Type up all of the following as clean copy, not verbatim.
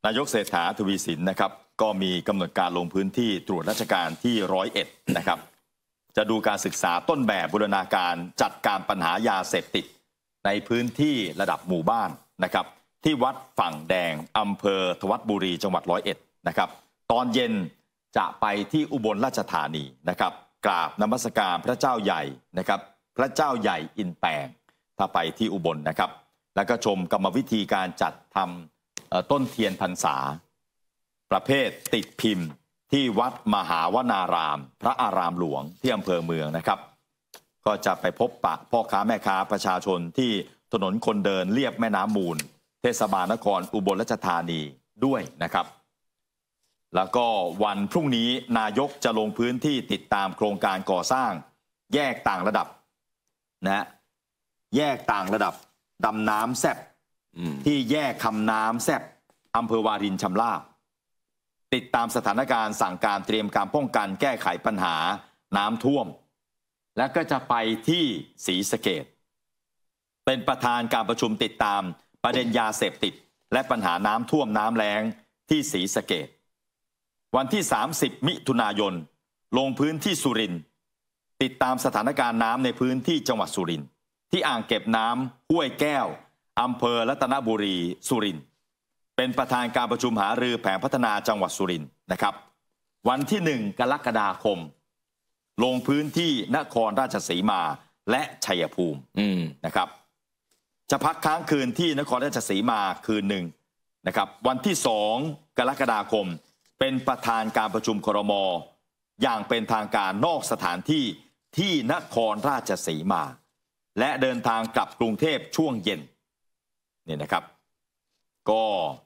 นายกเศรษฐาทวีสินนะครับก็มีกำหนดการลงพื้นที่ตรวจราชการที่101นะครับจะดูการศึกษาต้นแบบบูรณาการจัดการปัญหายาเสพติดในพื้นที่ระดับหมู่บ้านนะครับที่วัดฝั่งแดงอำเภอทวัดบุรีจังหวัด101นะครับตอนเย็นจะไปที่อุบลราชธานีนะครับกราบนมัสการพระเจ้าใหญ่นะครับพระเจ้าใหญ่อินแปงถ้าไปที่อุบลนะครับแล้วก็ชมกรรมวิธีการจัดทำต้นเทียนพรรษาประเภทติดพิมพ์ที่วัดมหาวนารามพระอารามหลวงที่อำเภอเมืองนะครับก็จะไปพบปะพ่อค้าแม่ค้าประชาชนที่ถนนคนเดินเลียบแม่น้ำมูลเทศบาลนครอุบลราชธานีด้วยนะครับแล้วก็วันพรุ่งนี้นายกจะลงพื้นที่ติดตามโครงการก่อสร้างแยกต่างระดับนะแยกต่างระดับดำน้ำแซบที่แยกคำน้ำแซบอำเภอวารินชำราบติดตามสถานการณ์สั่งการเตรียมการป้องกันแก้ไขปัญหาน้ำท่วมและก็จะไปที่ศรีสะเกษเป็นประธานการประชุมติดตามประเด็นยาเสพติดและปัญหาน้ำท่วมน้ำแล้งที่ศรีสะเกษวันที่30 มิถุนายนลงพื้นที่สุรินทร์ติดตามสถานการณ์น้ำในพื้นที่จังหวัดสุรินทร์ที่อ่างเก็บน้ำห้วยแก้วอำเภอรัตนบุรีสุรินทร์เป็นประธานการประชุมหารือแผนพัฒนาจังหวัดสุรินทร์นะครับวันที่1 กรกฎาคมลงพื้นที่นครราชสีมาและชัยภูมินะครับจะพักค้างคืนที่นครราชสีมาคืนหนึ่งนะครับวันที่2 กรกฎาคมเป็นประธานการประชุมครม.อย่างเป็นทางการนอกสถานที่ที่นครราชสีมาและเดินทางกลับกรุงเทพช่วงเย็นนี่นะครับก็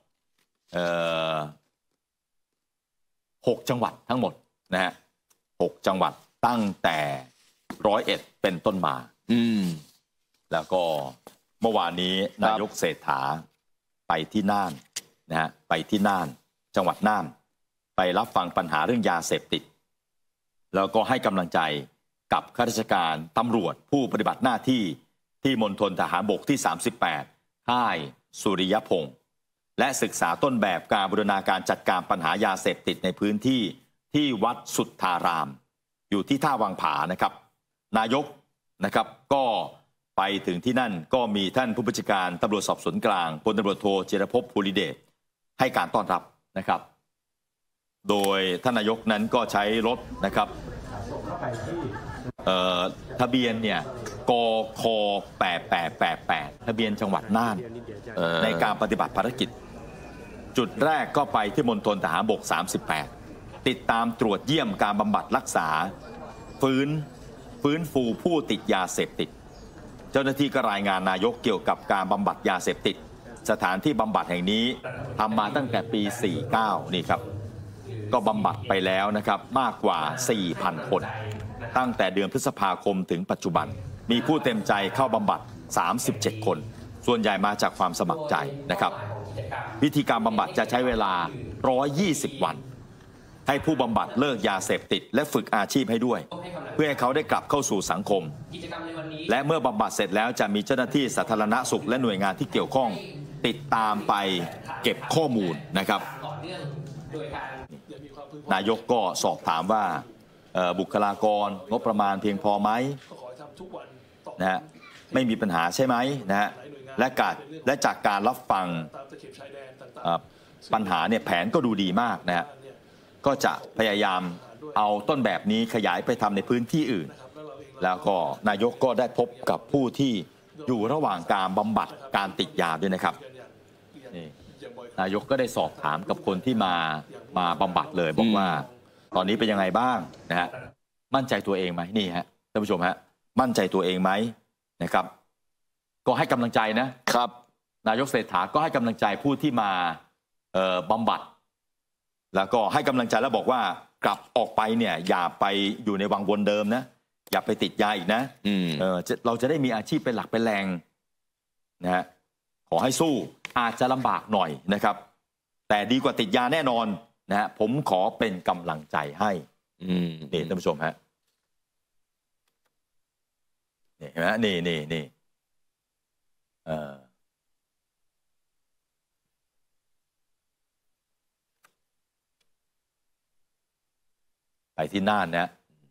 6 จังหวัดทั้งหมดนะฮะ6 จังหวัดตั้งแต่101เป็นต้นมาแล้วก็เมื่อวานนี้นายกเศรษฐาไปที่น่านนะฮะไปที่น่านจังหวัดน่านไปรับฟังปัญหาเรื่องยาเสพติดแล้วก็ให้กำลังใจกับข้าราชการตำรวจผู้ปฏิบัติหน้าที่ที่มณฑลทหารบกที่38ค่ายสุริยพงษ์และศึกษาต้นแบบการบูรณาการจัดการปัญหายาเสพติดในพื้นที่ที่วัดสุทธารามอยู่ที่ท่าวังผานะครับนายกนะครับก็ไปถึงที่นั่นก็มีท่านผู้บัญชาการตำรวจสอบสวนกลางพลตำรวจโทจิรภพภูริเดชให้การต้อนรับนะครับโดยท่านนายกนั้นก็ใช้รถนะครับทะเบียนเนี่ยกค8888ทะเบียนจังหวัดน่านในการปฏิบัติภารกิจจุดแรกก็ไปที่มณฑลทหารบก38ติดตามตรวจเยี่ยมการบำบัดรักษาฟื้นฟูผู้ติดยาเสพติดเจ้าหน้าที่ก็รายงานนายกเกี่ยวกับการบำบัดยาเสพติดสถานที่บำบัดแห่งนี้ทำมาตั้งแต่ปี49นี่ครับก็บำบัดไปแล้วนะครับมากกว่า 4,000 คนตั้งแต่เดือนพฤษภาคมถึงปัจจุบันมีผู้เต็มใจเข้าบำบัด37 คนส่วนใหญ่มาจากความสมัครใจนะครับวิธีการบำบัดจะใช้เวลา120 วันให้ผู้บำบัดเลิกยาเสพติดและฝึกอาชีพให้ด้วยเพื่อให้เขาได้กลับเข้าสู่สังคมและเมื่อบำบัดเสร็จแล้วจะมีเจ้าหน้าที่สาธารณสุขและหน่วยงานที่เกี่ยวข้องติดตามไปเก็บข้อมูลนะครับนายกก็สอบถามว่าบุคลากรงบประมาณเพียงพอไหมนะฮะไม่มีปัญหาใช่ไหมนะฮะและจากการรับฟังปัญหาเนี่ยแผนก็ดูดีมากนะฮะก็จะพยายามเอาต้นแบบนี้ขยายไปทำในพื้นที่อื่นแล้วก็นายกก็ได้พบกับผู้ที่อยู่ระหว่างการบำบัดการติดยาด้วยนะครับนี่นายกก็ได้สอบถามกับคนที่มาบำบัดเลยบอกว่าตอนนี้เป็นยังไงบ้างนะฮะมั่นใจตัวเองไหมนี่ฮะท่านผู้ชมฮะมั่นใจตัวเองไหมนะครับก็ให้กำลังใจนะครับนายกเศรษฐาก็ให้กำลังใจผู้ที่มาบำบัดแล้วก็ให้กำลังใจแล้วบอกว่ากลับออกไปเนี่ยอย่าไปอยู่ในวังวนเดิมนะอย่าไปติดยาอีกนะเราจะได้มีอาชีพเป็นหลักเป็นแรงนะฮะขอให้สู้อาจจะลำบากหน่อยนะครับแต่ดีกว่าติดยาแน่นอนนะฮะผมขอเป็นกำลังใจให้นี่ท่านผู้ชมฮะนี่เห็นไหมนี่ไปที่น่านนะ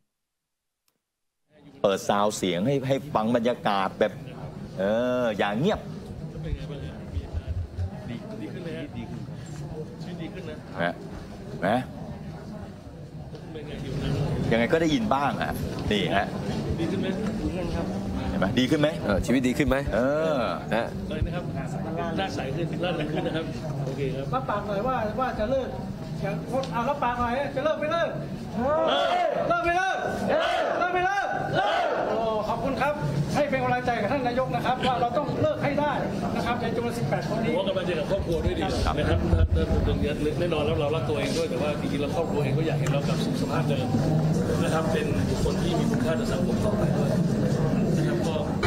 เปิดซาวเสียงให้ฟังบรรยากาศแบบอย่างเงียบเป็นไงบ้างดีขึ้นเลยดีขึ้นชีวิตดีขึ้นนะเป็นไงอยู่นั่นยังไงก็ได้ยินบ้างอ่ะนี่ฮะดีขึ้นไหมดีขึ้นครับเห็นไหมดีขึ้นไหมชีวิตดีขึ้นไหมนะเลยนะครับหน้าใสขึ้นร่าเริงขึ้นนะครับโอเคครับรับปากหน่อยว่าจะเลิกอย่างเอารับปากหน่อยจะเลิกไม่เลิกเลิกไม่เลิกเลิกไม่เลิกขอบคุณครับให้เป็นกำลังใจกับท่านนายกนะครับว่าเราต้องเลิกให้ได้นะครับในจำนวน18 คนนี้ผมกำลังใจกับครอบครัวด้วยดีนะครับแน่นอนแล้วเรารักตัวเองด้วยแต่ว่าจริงๆเราครอบครัวเองก็อยากเห็นเรากลับสู่สภาพเดิมนะครับเป็นบุคคลที่มีคุณค่าต่อสังคมต่อไปด้วยนะครับก็